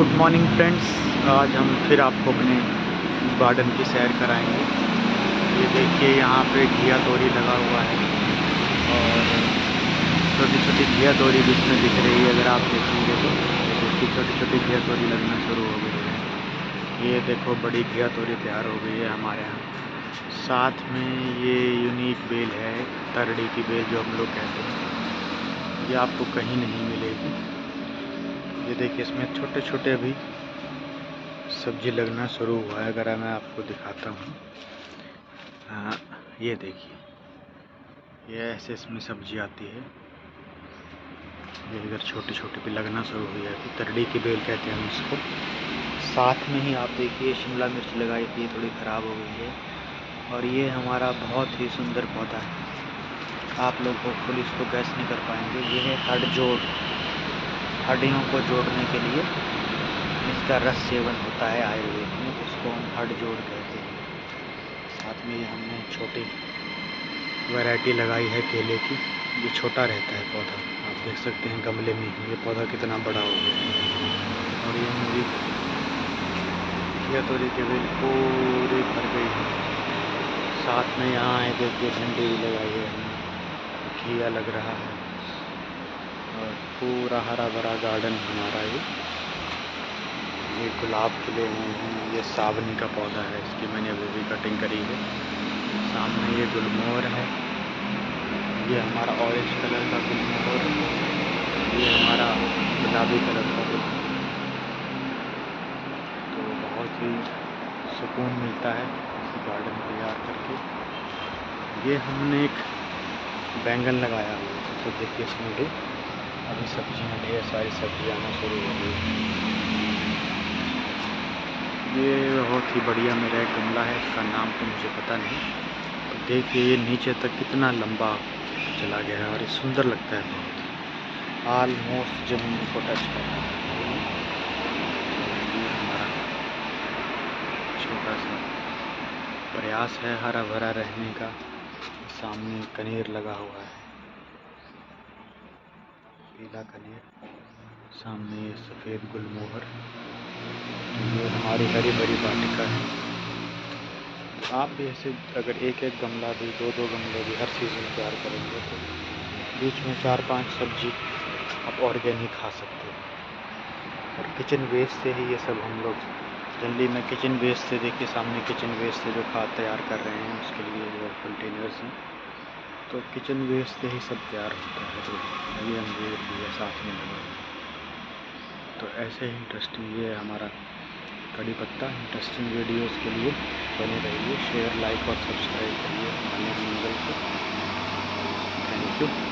Good morning friends. आज हम फिर आपको अपने गार्डन की सैर कराएंगे। ये देखिए यहाँ पे घिया तोरी लगा हुआ है और छोटी छोटी घिया तोरी भी इसमें दिख रही है। अगर आप देखेंगे तो ये देखिए छोटी छोटी घिया तोरी लगना शुरू हो गई है। ये देखो बड़ी घिया तोरी तैयार हो गई है हमारे यहाँ। साथ में ये यूनिक बेल है, तरड़ी की बेल जो हम लोग कहते हैं, ये आपको कहीं नहीं मिलेगी। ये देखिए इसमें छोटे छोटे अभी सब्जी लगना शुरू हुआ है। अगर मैं आपको दिखाता हूँ, ये देखिए ये ऐसे इसमें सब्जी आती है। ये इधर छोटे छोटे भी लगना शुरू हुई है, अभी तरड़ी की बेल कहते हैं इसको। साथ में ही आप देखिए शिमला मिर्च लगाई थी, थोड़ी ख़राब हो गई है। और ये हमारा बहुत ही सुंदर पौधा है, आप लोग होपफुली इसको गैस नहीं कर पाएंगे। ये है हड्ड जोड़, हड्डियों को जोड़ने के लिए इसका रस सेवन होता है आयुर्वेद में, इसको हम हड्ड जोड़ कहते हैं। साथ में ये हमने छोटी वैरायटी लगाई है केले की। ये छोटा रहता है पौधा, आप देख सकते हैं गमले में ये पौधा कितना बड़ा हो गया है। और ये मेरी घिया तोरी की बेल पूरी भर गई है। साथ में यहाँ है देखिए भिंडी भी लगाई है हमने, घिया लग रहा है और पूरा हरा भरा गार्डन हमारा ये गुलाब खिले हुए हैं। ये सावनी का पौधा है, इसकी मैंने अभी भी कटिंग करी है। सामने ये गुलमोहर है, ये हमारा ऑरेंज कलर का गुलमोहर, ये हमारा गुलाबी कलर का गुलमोहर। तो बहुत ही सुकून मिलता है इस गार्डन तैयार करके। ये हमने एक बैंगन लगाया हुआ है, तो देखिए इसमें भी अभी सब्जियाँ, ढेर सारी सब्जियाँ आना शुरू हो गई। ये बहुत ही बढ़िया मेरा एक गमला है, इसका नाम तो मुझे पता नहीं। तो देखिए ये नीचे तक कितना लंबा चला गया है और ये सुंदर लगता है बहुत, ऑलमोस्ट ज़मीन को टच कर रहा है। ये हमारा छोटा सा प्रयास है हरा भरा रहने का। सामने कनेर लगा हुआ है, पीला कनेर, सामने ये सफ़ेद गुलमोहर। ये हमारी हरी भरी वाटिका है। तो आप भी ऐसे अगर एक एक गमला भी, दो दो गमले भी हर सीज़न तैयार करेंगे तो बीच में 4-5 सब्जी आप ऑर्गेनिक खा सकते हैं। और किचन वेस्ट से ही ये सब हम लोग जनरली में किचन वेस्ट से, देखिए सामने किचन वेस्ट से जो खाद तैयार कर रहे हैं उसके लिए जो कंटेनर्स हैं, तो किचन वेस्ट से ही सब तैयार होता है। तो ये अंगूर भी है साथ में लगा। तो ऐसे ही इंटरेस्टिंग ये हमारा कड़ी पत्ता, इंटरेस्टिंग वीडियोस के लिए बने रहिए। शेयर, लाइक और सब्सक्राइब करिए हमारे मंगल को। Thank you.